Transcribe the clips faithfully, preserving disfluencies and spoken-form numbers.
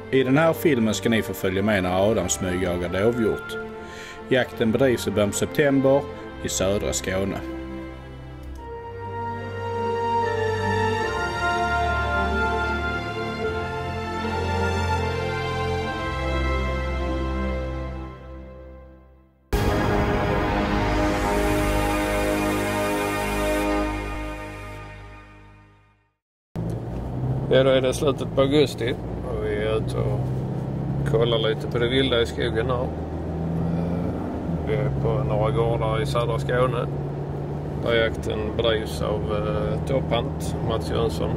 I den här filmen ska ni få följa med när Adam smygjagar dovhjort. Jakten bedrivs i början av september i södra Skåne. Ja, då är det slutet på augusti och vi är ute och kollar lite på det vilda i skogen här. Vi är på några gårdar i södra Skåne där jakten bedrivs av eh, Topphant, Mats Jönsson.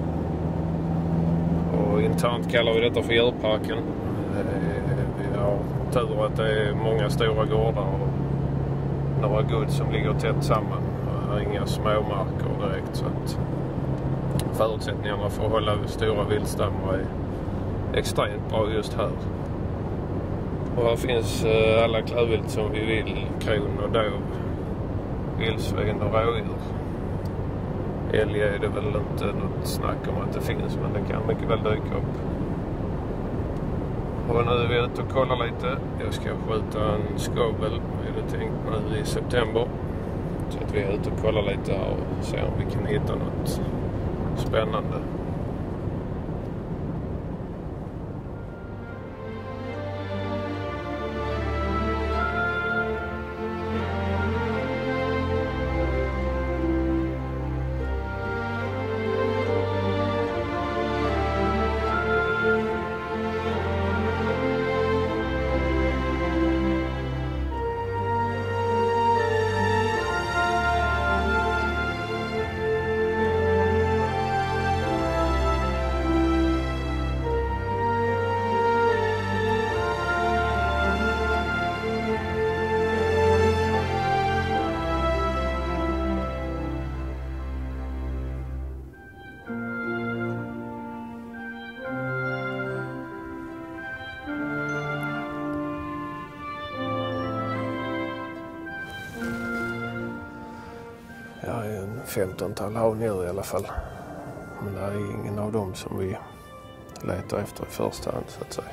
Och internt kallar vi detta för djurparken. Eh, vi har tur att det är många stora gårdar och några gods som ligger tätt samman. Inga småmarker direkt, så att förutsättningarna för att hålla stora viltstammar är extremt bra just här. Och här finns eh, alla klövvilt som vi vill: kron och dov, vildsvin och rådjur. Älg är det väl inte något snack om att det finns, men det kan mycket väl dyka upp. Och nu är vi ute och kollar lite. Jag ska skjuta en skovel, är det tänkt, nu i september. Så att vi är ute och kollar lite här och ser om vi kan hitta något spännande. Jag är en femtontal havnjur i alla fall. Men det är ingen av dem som vi letar efter i första hand, så att säga.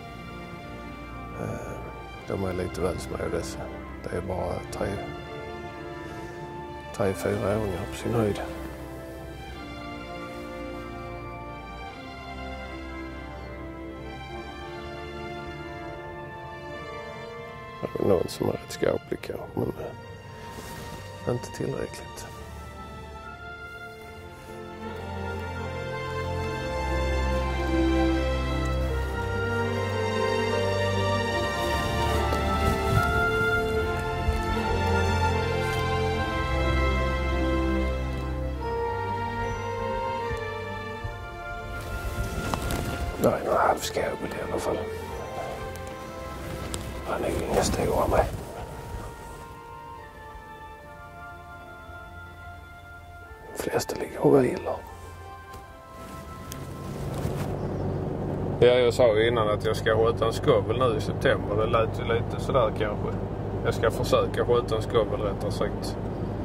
De är lite väl små dessa. Det är bara tre, tre fyra åringar på sin höjd. Det är någon som är rätt skaplig kanske, men inte tillräckligt. Det är en halv skåbel i alla fall. Han är ju inga stora med. De flesta ligger och vilar. Ja, jag sa innan att jag ska skjuta en skovel nu i september. Det lät ju lite sådär kanske. Jag ska försöka skjuta en skovel rättare sagt.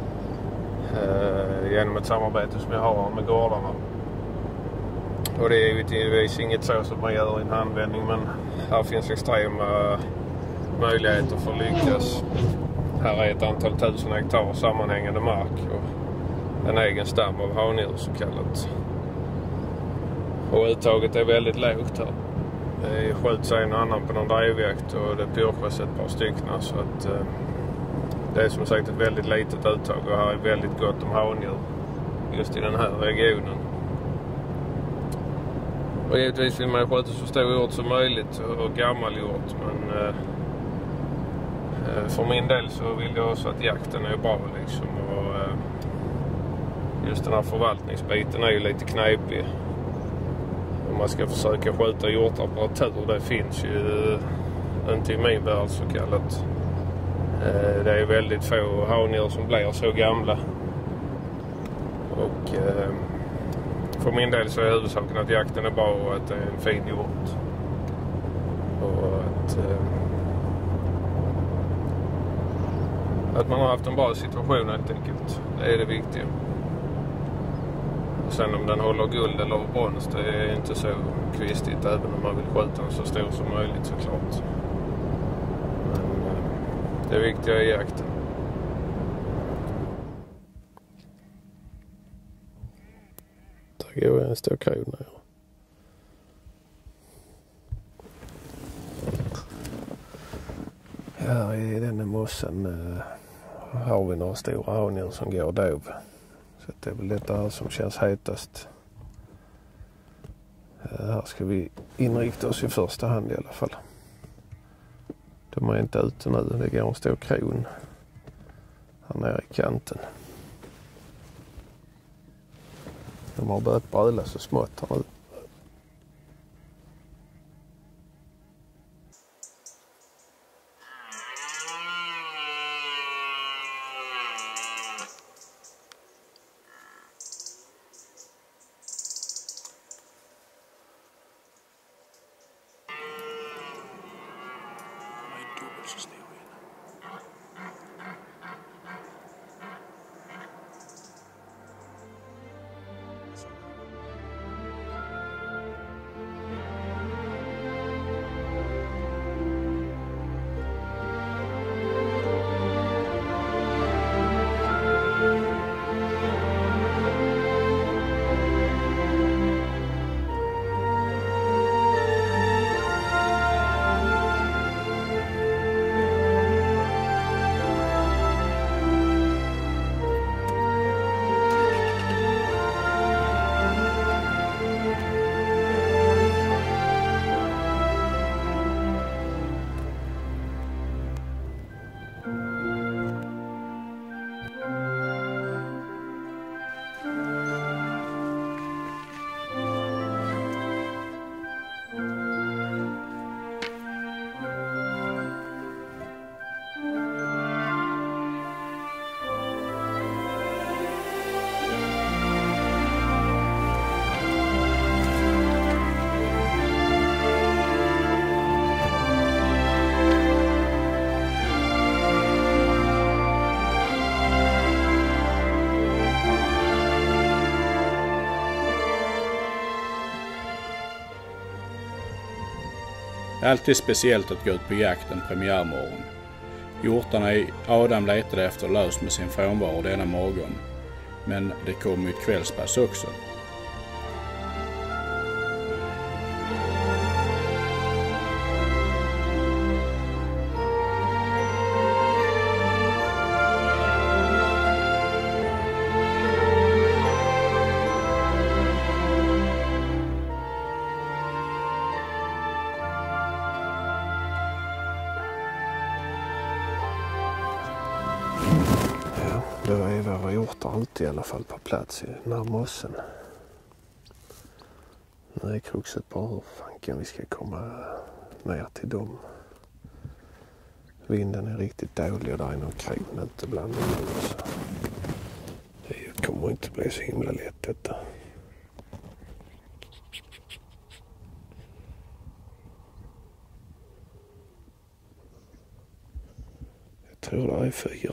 Eh, genom ett samarbete som jag har med gårdarna. Och det är ju givetvis inget så som man gör i en handvändning, men här finns extrema möjligheter för att lyckas. Här är ett antal tusen hektar sammanhängande mark och en egen stam av havnjur så kallat. Och uttaget är väldigt lågt här. Det skjuts en och annan på någon drivjakt och det pyrschas ett par stycken, så att eh, det är som sagt ett väldigt litet uttag och här är väldigt gott om havnjur just i den här regionen. Och givetvis vill man skjuta så stor hjort som möjligt och gammal hjort, men eh, för min del så vill jag också att jakten är bra liksom, och eh, just den här förvaltningsbiten är ju lite knepig. Om man ska försöka skjuta hjortar på tur, det finns ju inte i min värld så kallat. Eh, det är väldigt få havnjur som blir så gamla. Och eh, för min del så är huvudsaken att jakten är bra och att det är en fin hjort. Och att, eh, att man har haft en bra situation helt enkelt. Det är det viktiga. Sen om den håller guld eller brons, det är inte så kvistigt, även om man vill skjuta den så stor som möjligt såklart. Men det viktiga är jakten. Där går en stor kron här. Här i denna mossen äh, har vi några stora hanar som går dov. Så det är väl detta här som känns hetast. Äh, här ska vi inrikta oss i första hand i alla fall. De är inte ute nu, det går en stor kron här nere i kanten. De har börjat bröla så smått här nu. Det är alltid speciellt att gå ut på jakt en premiärmorgon. Hjortarna i Adam letade efter lös med sin frånvaro denna morgon. Men det kom ju ett kvällspass också. Det är våra hjortar ute i alla fall på plats i den här mossen. Nu är kruxet på hur fanken vi ska komma ner till dem. Vinden är riktigt dålig och där är någon kron ute bland dem. Så det kommer inte bli så himla lätt detta. Jag tror det är fyra.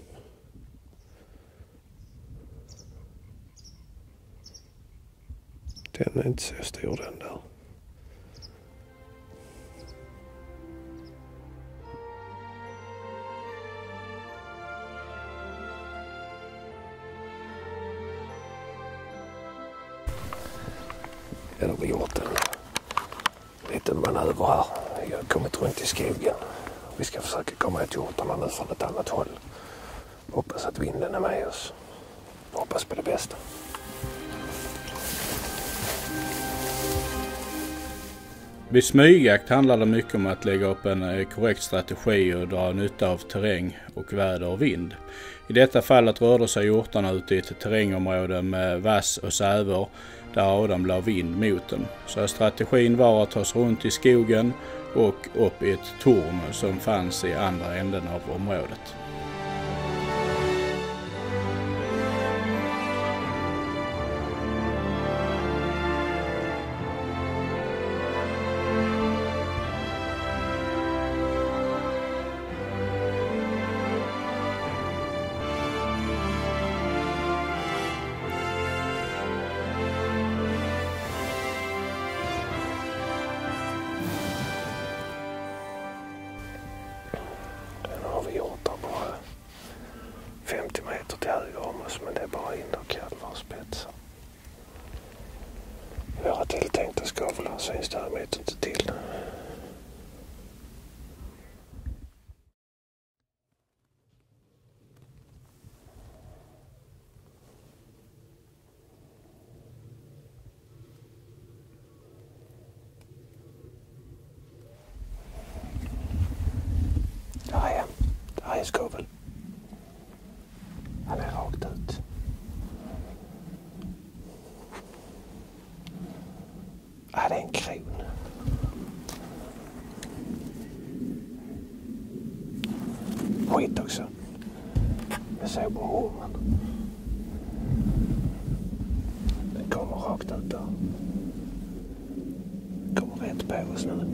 Den är inte så stor den där. Ja, de har gjort en liten manöver här. Jag har kommit runt i skogen. Vi ska försöka komma åt hjortarna nu från ett annat håll. Hoppas att vinden är med oss. Hoppas på det bästa. Vid smygjakt handlar det mycket om att lägga upp en korrekt strategi och dra nytta av terräng och väder och vind. I detta fallet rörde sig hjortarna ute i ett terrängområde med vass och säver där Adam la vind mot den. Så strategin var att ta sig runt i skogen och upp i ett torn som fanns i andra änden av området. vet inte till. Där är han. Där är skovel. Han är rakt ut. Ja, det är en kron. Skit också. Jag ser på ormen. Den kommer rakt ut där. Kommer rätt på oss nu.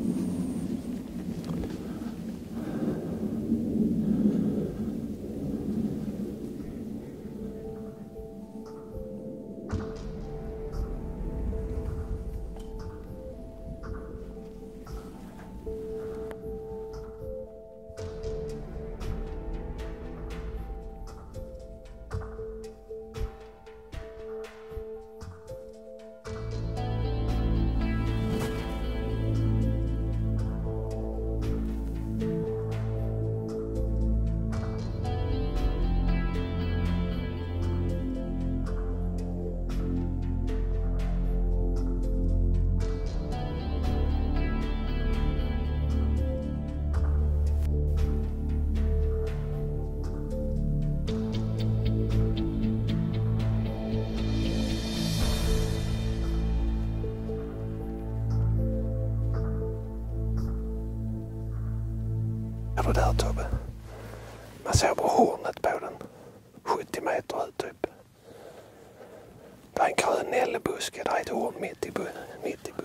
Är du där, Tobbe? Man ser på hornet på den. sjuttio meter ut typ. Det är en grön nällebuske. Det är ett horn mitt i bu. Mitt i bu.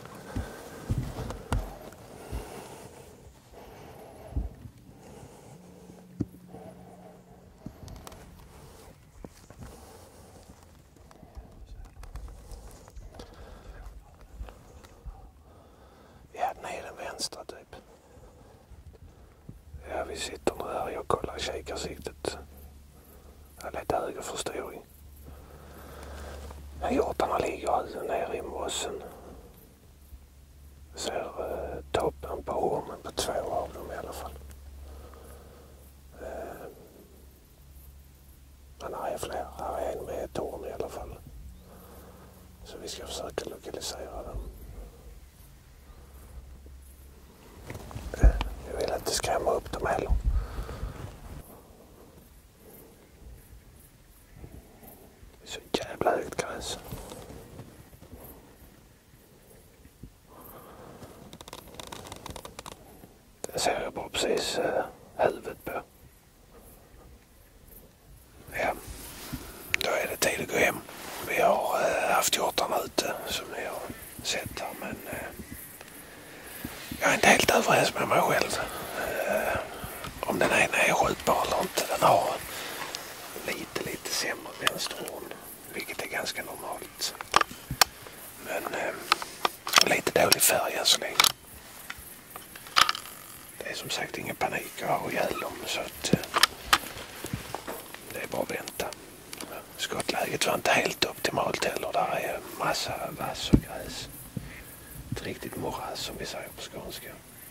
Ja, den är den vänstra typ. Ja, vi sitter nu här. Jag kollar kikarsiktet. Jag har lite högerförstoring. Hjortarna ligger nere i mossen. Jag ser eh, toppen på ormen på två av dem i alla fall. Eh, men här är fler. Här är en med ett torn i alla fall. Så vi ska försöka lokalisera dem. Eh, jag vill inte skrämma upp dem heller. Det är så jävla högt gräs. Det ser jag bara precis uh, huvudet på. Ja, då är det tid att gå hem. Vi har uh, haft hjortarna ute som ni har sett här, men uh, jag är inte helt överens med mig själv. Uh, om den ena är skjutbar eller inte. Den har lite, lite sämre vänsterhorn, vilket är ganska normalt. Men uh, lite dålig färg än så länge. Det är som sagt ingen panik att ha ihjäl dem, så att uh, det är bara att vänta. Skottläget var inte helt optimalt heller. Där är massa vass och gräs. Ett riktigt moras som vi säger på skånska.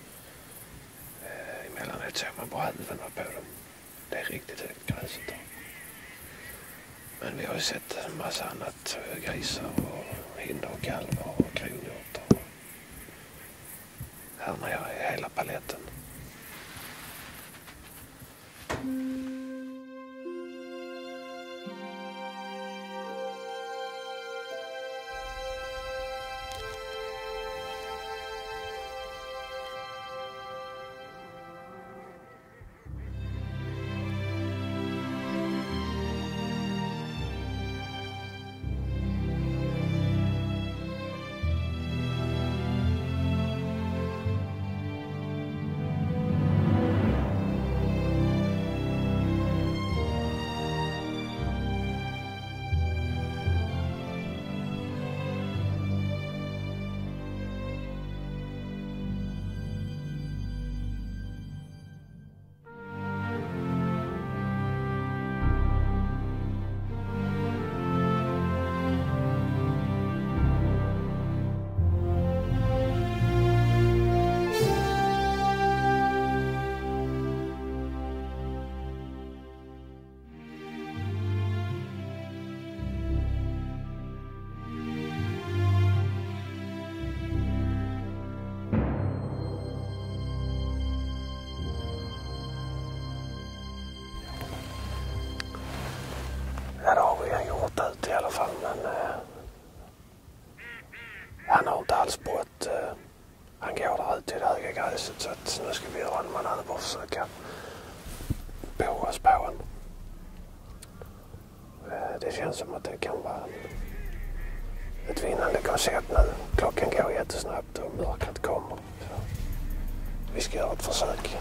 Uh, emellanåt ser man bara huvudena på dem. Det är riktigt högt gräset där. Men vi har ju sett en massa annat. Grisar och hinder och kalvar och kronhjortar. Här nere är hela paletten. kommer ut till det höga gräset, så att nu ska vi göra en manöver och försöka på oss på en. Det känns som att det kan vara ett vinnande koncept nu. Klockan går jättesnabbt och mörkret kommer. Så vi ska göra ett försök.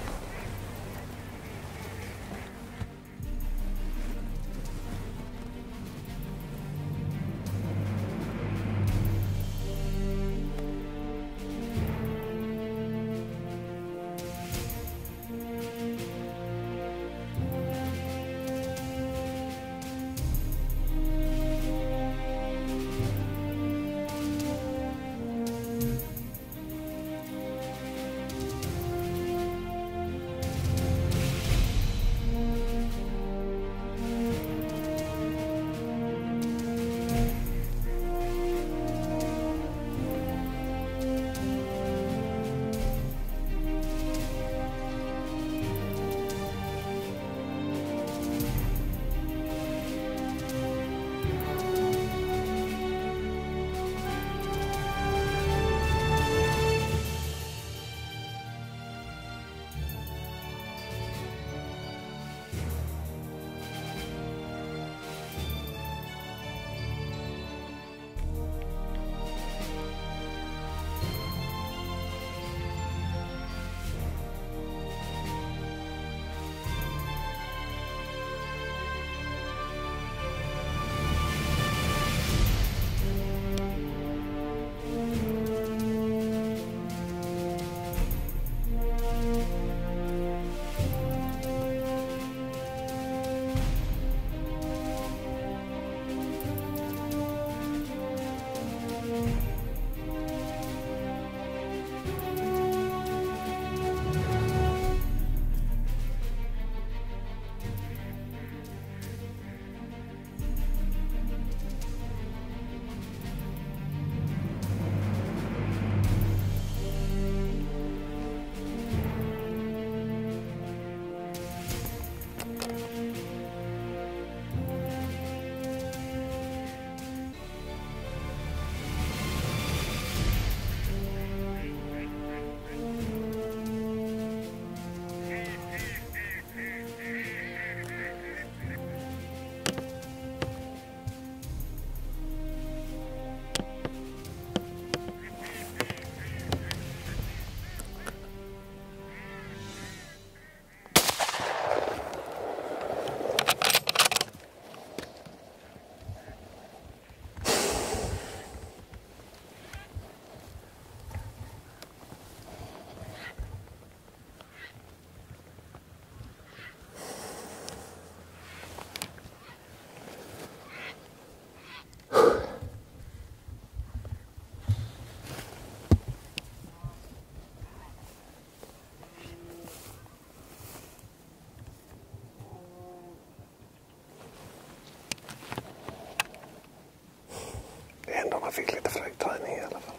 Man fick lite flygträning i alla fall.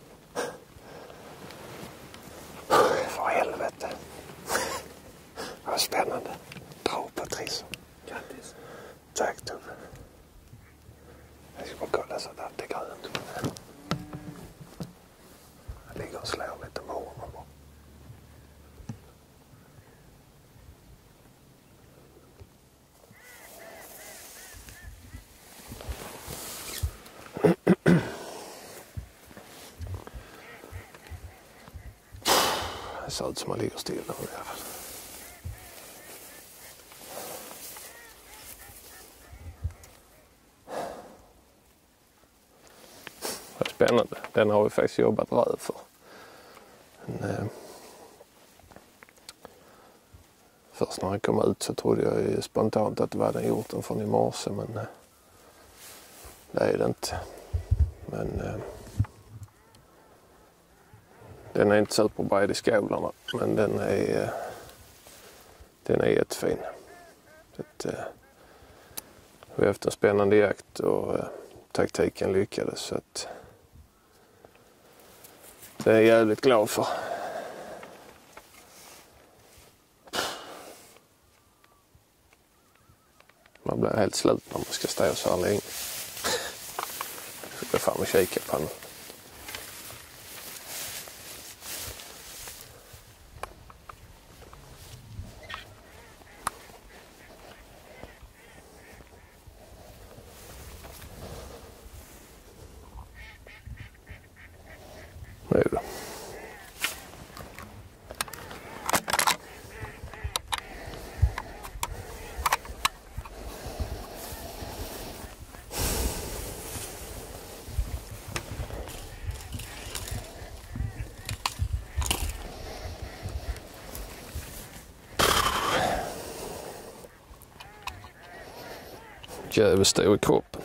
För helvete. Vad spännande. Bra, Patrice. Grattis. Tack, Tove. Jag ska bara kolla så att allt är grönt. Jag ligger och slår lite med honom bara. Det ser ut som man ligger still där i alla fall. Det är spännande. Den har vi faktiskt jobbat röv för. Men, eh, först när han kom ut så trodde jag spontant att det var den gjort den från i morse, men eh, det är det inte. Men eh, den är inte superbra i skålarna, men den är, den är jättefin. Det, vi har haft en spännande jakt och eh, taktiken lyckades, så att det är jag jävligt glad för. Man blir helt slut när man ska stå så här länge. Jag ska gå fram och kika på den. Nu då. Jävligt stor i kroppen.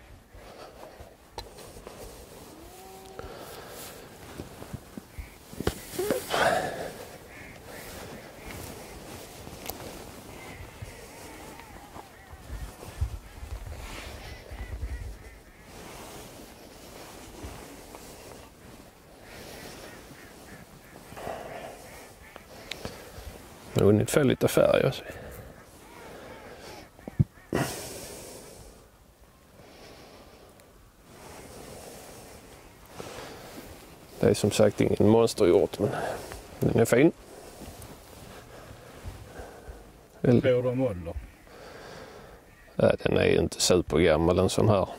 Jag har hunnit få lite färg också. Det är som sagt ingen monsterhjort, men den är fin. Vad är de ålder? Ja, den är ju inte supergammal en sån här.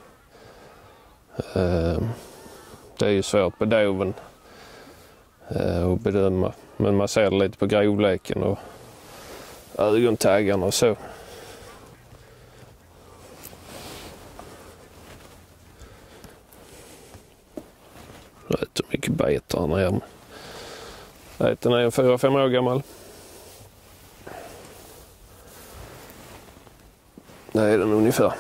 Det är ju svårt på doven att bedöma. Men man ser lite på grovleken och ögontaggarna och så. Rätt mycket betar här nere. Den är fyra fem år gammal. Det är den ungefär.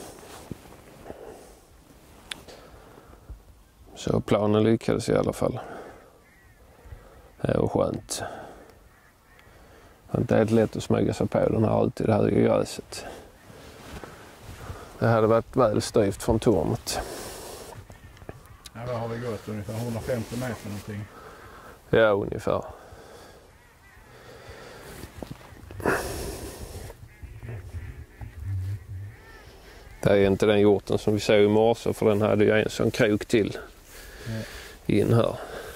Så planen lyckades i alla fall. Det var skönt. Det är inte helt lätt att smyga sig på den här ute i det här gräset. Det hade varit väl styvt från tornet. Ja, vad har vi gått? Ungefär hundrafemtio meter någonting? Ja, ungefär. Det är inte den hjorten som vi såg i morse, för den hade ju en sån krok till ja. In här.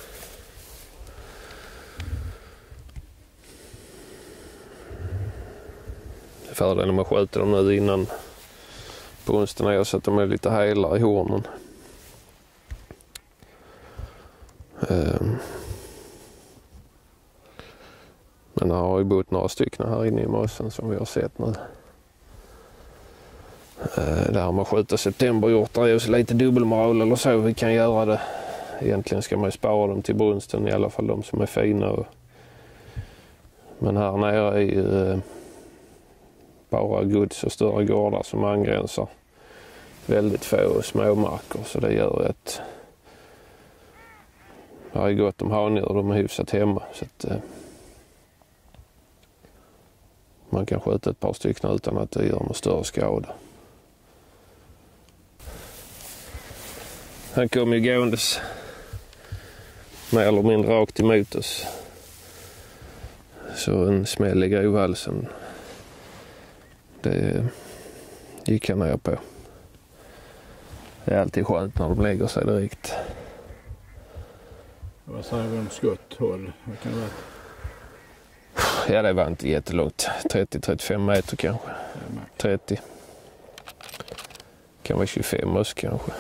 Fördelen med att skjuta dem nu innan på onsdagen är så att de är lite hela i hornen. Um. Men det har ju bott några stycken här inne i mossen som vi har sett nu. Uh, där man skjuter septemberhjortar är ju så lite dubbelmoral eller så vi kan göra det. Egentligen ska man ju spara dem till brunsten, i alla fall de som är fina. Och... Men här nere är ju uh, bara gods och större gårdar som angränsar väldigt få småmarker, så det gör att det är gott om hanar och de är hyfsat hemma, så att uh, man kan skjuta ett par stycken utan att det gör någon större skada. Han kom ju gåendes mer eller mindre rakt emot oss. Så en smäll i grovhalsen, det gick han ner på. Det är alltid skönt när de lägger sig direkt. Vad säger vi om skotthåll? Vad kan det vara? Ja, det var inte jättelångt. trettio till trettiofem meter kanske. trettio. Kan vara tjugofem också kanske.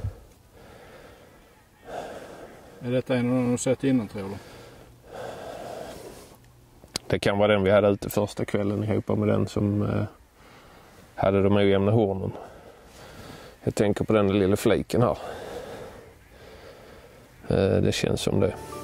Är detta en av de du sett innan, tror du? Det kan vara den vi hade ute första kvällen ihop med den som eh, hade de ojämna hornen. Jag tänker på den lilla fliken här. Eh, det känns som det.